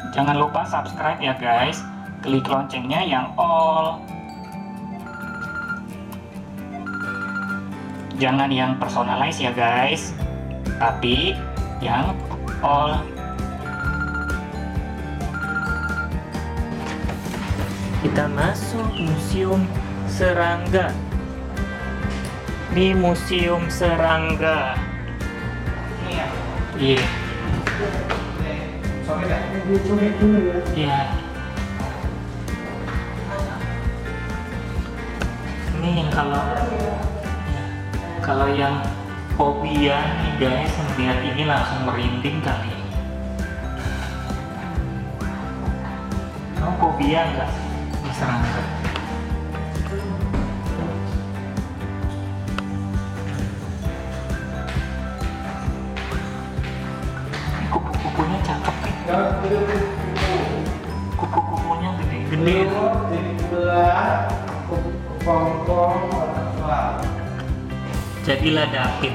Jangan lupa subscribe ya guys. Klik loncengnya yang all. Jangan yang personalize ya guys, tapi yang all. Kita masuk museum serangga. Di museum serangga. Iya. Iya. Ini yang kalau yang fobia nih guys, melihat ini langsung merinding kali. Kamu fobia nggak di serangga? Kupu-kupunya cakep nih. Kupu-kupunya gede-gede. Jadilah David.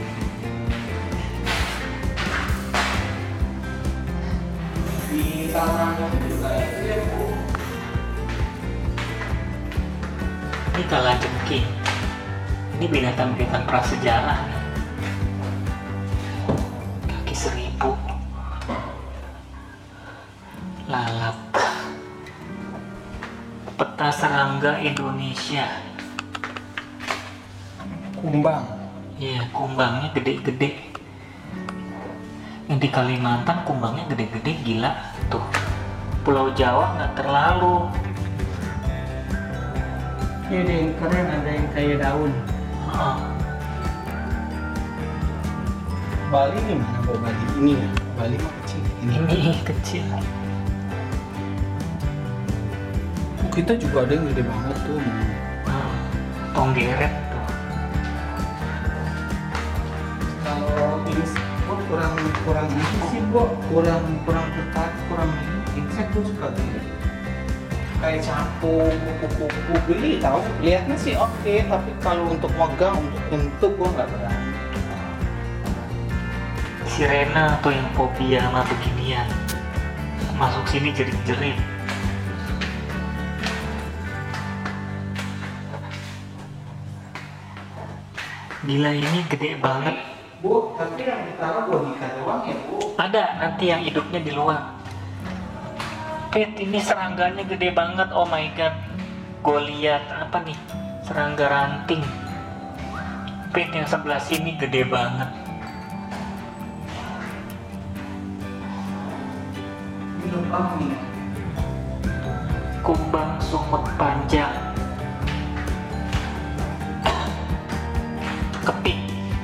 Di tamannya juga ya, Bu. Ini kalajengking. Ini binatang-binatang prasejarah nih. Kaki 1000. Lalat. Peta serangga Indonesia. Kumbang. Iya, kumbangnya gede-gede. Yang di Kalimantan kumbangnya gede-gede, gila tuh. Pulau Jawa nggak terlalu. Ini ada yang keren, ada yang kayak daun. Oh, Bali ini mana, Bu? Bali ini ya? Bali mah kecil. ini kecil. Oh, kita juga ada yang gede banget tuh. Tonggeret tuh. Kalau ini sih, Bu, kurang ini sih, Bu. Kurang ketat, kurang ini. Insek tuh suka gini. Kayak capung, kupu-kupu, beli tahu. Lihatnya sih oke, tapi kalau untuk megang, untuk bentuk gua nggak berani. Sirena atau yang fobia sama beginian. Masuk sini jerit-jerit. Gila, ini gede banget. Bu, tapi yang ditaruh boneka doang ya, Bu? Ada nanti yang hidupnya di luar. Pet, ini serangganya gede banget. Oh my god. Gue lihat apa nih? Serangga ranting. Pet, yang sebelah sini gede banget. Hidup kami. Kumbang sumut panjang. Kepik.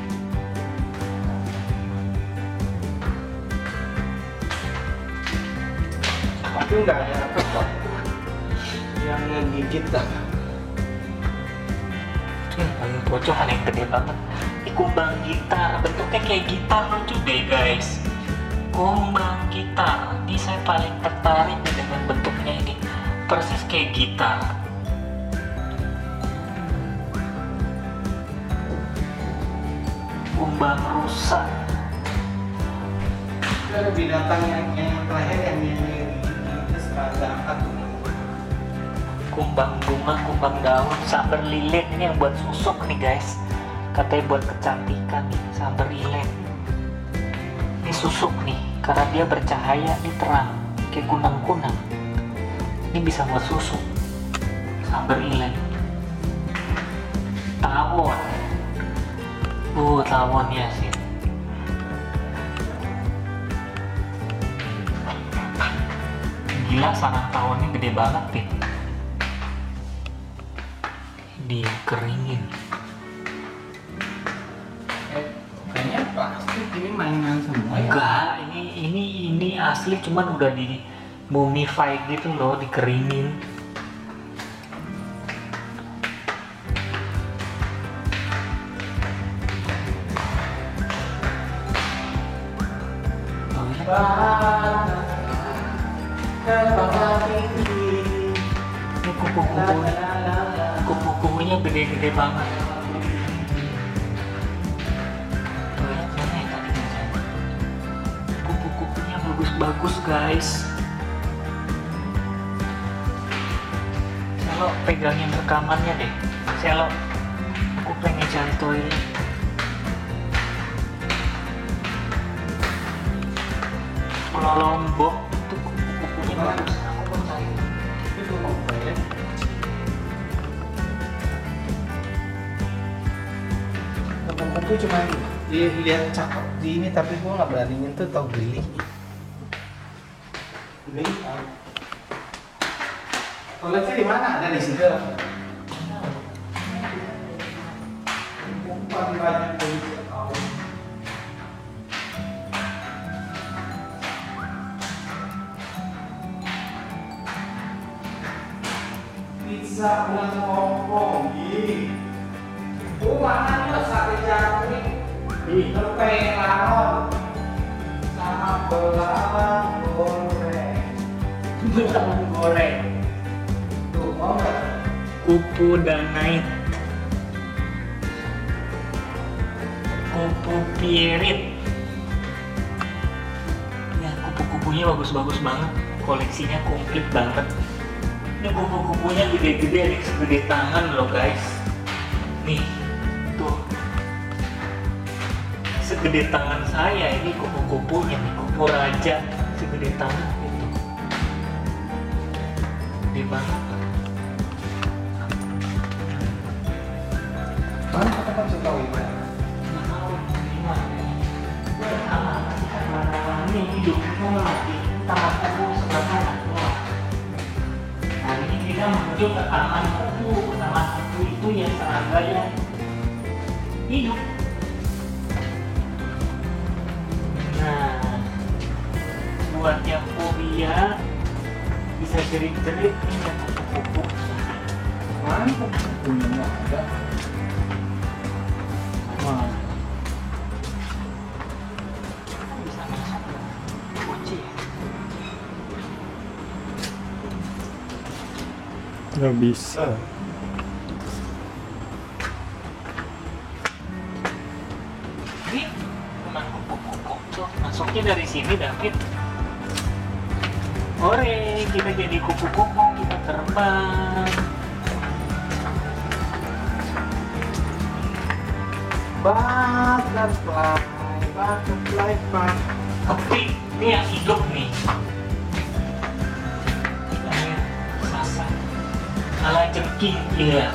Tapi nggak ada apa kok yang ngegigit lah. Paling pojok ada yang gede banget. Ini kumbang gitar, bentuknya kayak gitar, lucu deh guys. Kumbang gitar, ini saya paling tertarik dengan bentuknya ini, persis kayak gitar. Kumbang rusa. Ada binatang yang terakhir yang ini serangga angkat. Kumbang bunga, kumbang daun, sambar lilin. Ini yang buat susuk nih guys. Katanya buat kecantikan nih, sambar lilin. Ini susuk nih, karena dia bercahaya, ini terang, kayak kunang-kunang. Ini bisa buat susuk. Sambar lilin. Tawon. Tawon ya sih. Gila, sarang tawonnya gede banget nih. Dikeringin. Kayaknya pasti ini mainan semua ya. Enggak, ini asli, cuman udah di mummified gitu loh, dikeringin. Ini kupu-kupunya gede-gede banget. Tuh, lihat mana ya tadi. Kupu-kupunya bagus-bagus guys. Selo pegangin rekamannya deh. Selo, aku pengen cari toilet. Pulau Lombok itu kupu-kupunya bagus. Aku mau cari. Itu mau toilet. Kupu-kupu cuma lihat cakep di ini, tapi gua nggak berani nyentuh, tau geli. Geli. Toiletnya di mana? Ada di situ. Paling banyak polisi tahu. Pizza ulang Hongkong, mana nih sate jangkrik, tempe laron, sama belalang goreng. Belalang goreng. Tuh, mau nggak? Kupu dan night. Kupu pirit. Ya, kupu-kupunya bagus-bagus banget. Koleksinya komplit banget. Ini kupu-kupunya gede-gede nih, segede tangan loh guys. Nih, tuh. Segede tangan saya ini kupu-kupunya nih, kupu raja segede tangan itu. Gede banget. Mana kata kamu tahu ini? Ini hidupnya mati, taman kupu sebelah kanan. Nah ini kita menuju ke taman kupu. Taman kupu itu ya serangga yang hidup. Nah, buat yang fobia bisa jerit-jerit nih yang kupu-kupu. Mana kupu-kupunya nggak ada? Wah. Bisa masuk kunci ya? Nggak bisa. Ini teman kupu-kupu tuh masuknya dari sini David. Ore, kita jadi kupu-kupu, kita terbang. Butterfly park. Tapi ini yang hidup nih. Ini sasa. Kala jengking, iya.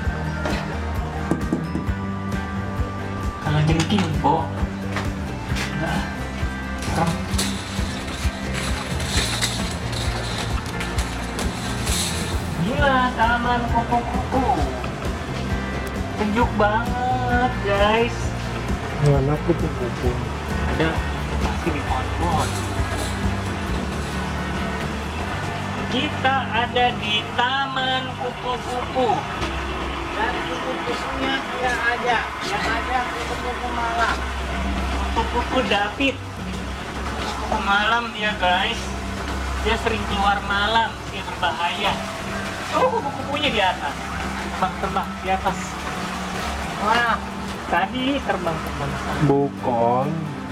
Kala jengking, Bo. Nah, serem. Gila, taman kupu-kupu. Sejuk banget, guys. Mana kupu-kupu? Ada pasti di pohon-pohon. Kita ada di taman kupu-kupu. Dan kupu-kupunya tidak ada, yang ada kupu-kupu malam. Kupu-kupu David. Kupu malam dia guys. Dia sering keluar malam, dia berbahaya. Oh, kupu-kupunya di atas. Terbang-terbang di atas. Wah, tadi terbang-terbang. Bukan.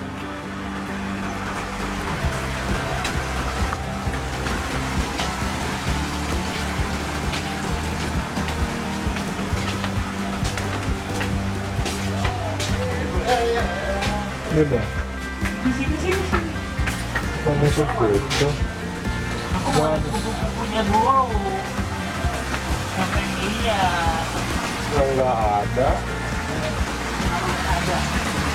Udah. Di sini, sini, sini. Kamu segitu. Aku mau kupu-kupunya dulu. Sampai lihat. Nggak ada. Ada.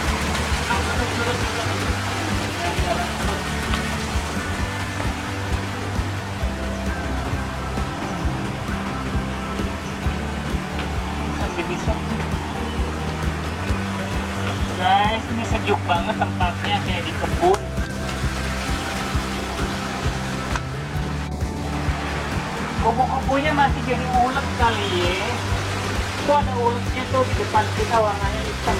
Masih bisa. Guys, ini sejuk banget tempatnya kayak di kebun. Kupu-kupunya masih jadi ulet kali ya. Itu ada uletnya tuh di depan kita warnanya hitam.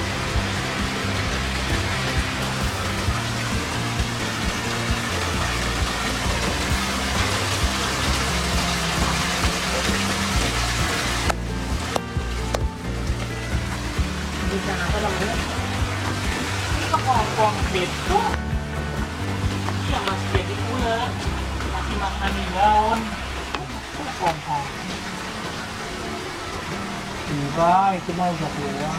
Bisa apa namanya? Ini kepompong itu. Iya masih jadi ulet. Masih makan di daun. Kepompong. Enggak, itu mah udah keluar.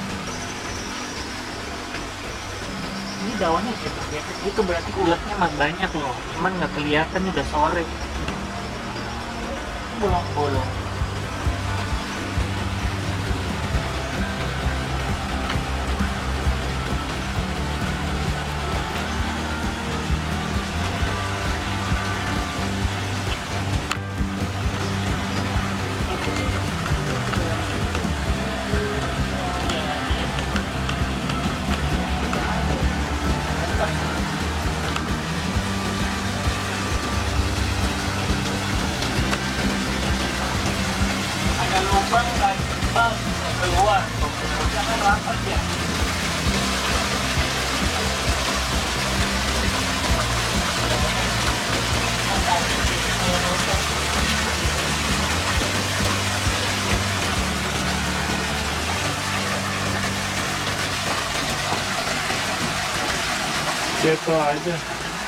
Ini daunnya kayak itu berarti ulatnya mah banyak loh. Cuman nggak kelihatan udah sore. Bolong-bolong. Ada lubang dan jembal keluar. Jangan rapat ya. Ceto aja.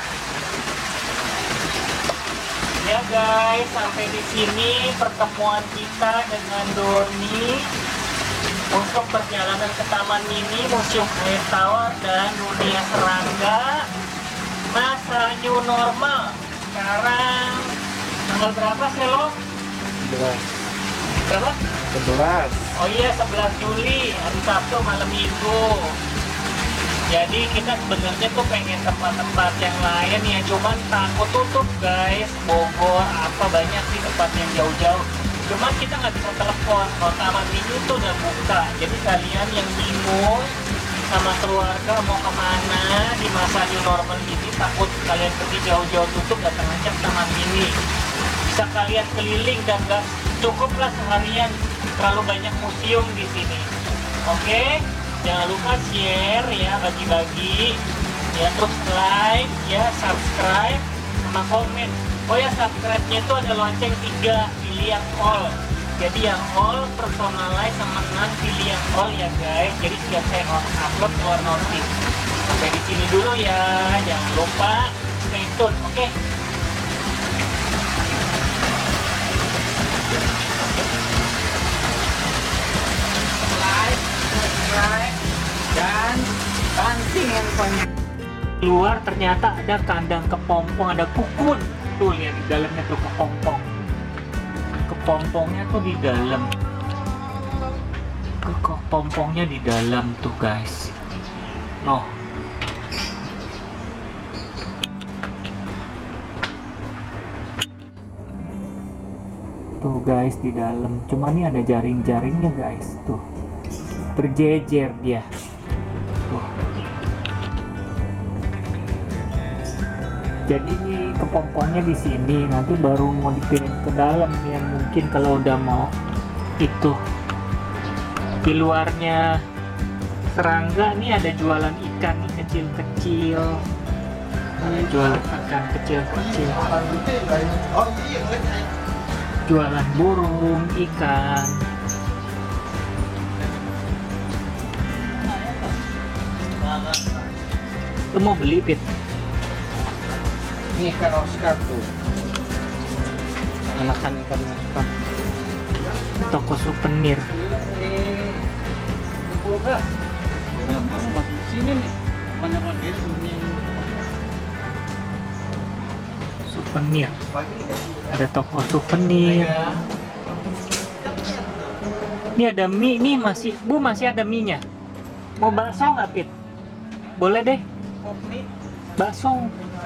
Ya guys, sampai di sini pertemuan kita dengan Doni untuk perjalanan ke Taman Mini, Museum Air Tawar dan Dunia Serangga. Masa new normal. Sekarang tanggal berapa sih lo? 11. Berapa? 11. Oh iya, 11 Juli, hari Sabtu malam Minggu. Jadi kita sebenarnya tuh pengen tempat-tempat yang lain ya, cuman takut tutup guys. Bogor apa banyak sih tempat yang jauh-jauh. Cuman kita nggak bisa telepon. Kalau Taman Mini tuh udah buka. Jadi kalian yang bingung sama keluarga mau kemana di masa new normal ini, takut kalian pergi jauh-jauh tutup, datang aja ke Taman Mini. Bisa kalian keliling dan nggak cukuplah seharian, terlalu banyak museum di sini. Oke? Jangan lupa share ya, bagi-bagi ya, terus like ya, subscribe sama komen. Oh ya, subscribe-nya itu ada lonceng 3, pilih yang all. Jadi yang all personalize sama non, pilih yang all ya guys. Jadi setiap saya upload keluar notif. Sampai di sini dulu ya, jangan lupa stay tune, oke? Like, subscribe, dan pancing yang paling Keluar ternyata ada kandang kepompong, ada kukun. Tuh lihat di dalamnya tuh kepompong. Kepompongnya tuh di dalam. Kepompongnya di dalam tuh guys. Loh. Tuh guys di dalam. Cuma ini ada jaring-jaringnya guys tuh. Berjejer dia. Tuh. Jadi ini kepompongnya di sini, nanti baru mau dikirim ke dalam yang mungkin kalau udah mau itu. Di luarnya serangga nih ada jualan ikan nih kecil-kecil. Ada jualan ikan kecil-kecil. Jualan burung, ikan. Lu mau beli, Pit? ini ikan Oscar tuh. Anakan ikan Oscar. Toko souvenir. Sini nih, banyak lagi Souvenir. Ada toko souvenir. Ini ada mie, nih masih, Bu masih ada mie-nya. Mau bakso nggak, Pit? Boleh deh. Bakso.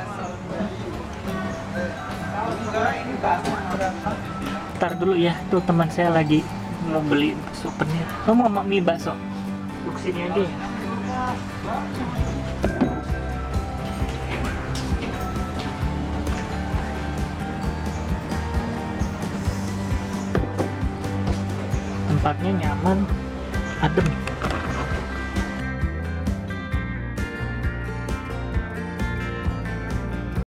Ntar dulu ya, tuh teman saya lagi mau beli souvenir. Lo mau mie bakso? Duduk sini aja ya. Tempatnya nyaman, adem.